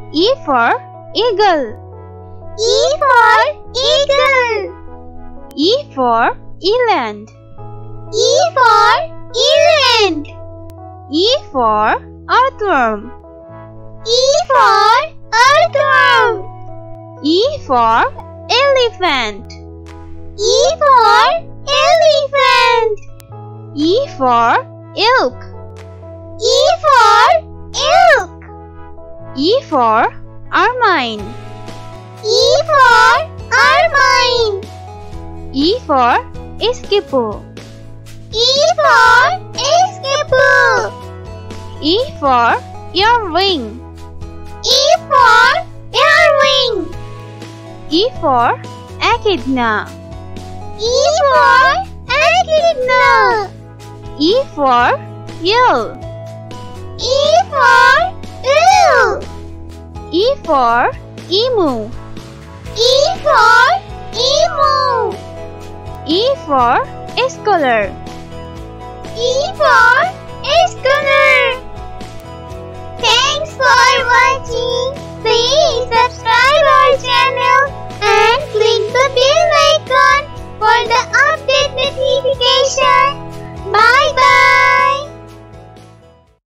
E for eagle. E for eagle. E for eland. E for eland. E for earthworm. E for earthworm. E for elephant. E for elephant. E for elk. E for elk. E for ermine. E for ermine. E for escarpment. E for escarpment. E for earwing. E for earwing. E for echidna. E for echidna. E for eel. E for eel. E for emu. E for emu. E for scholar. E for scholar. Thanks for watching. Please subscribe our channel.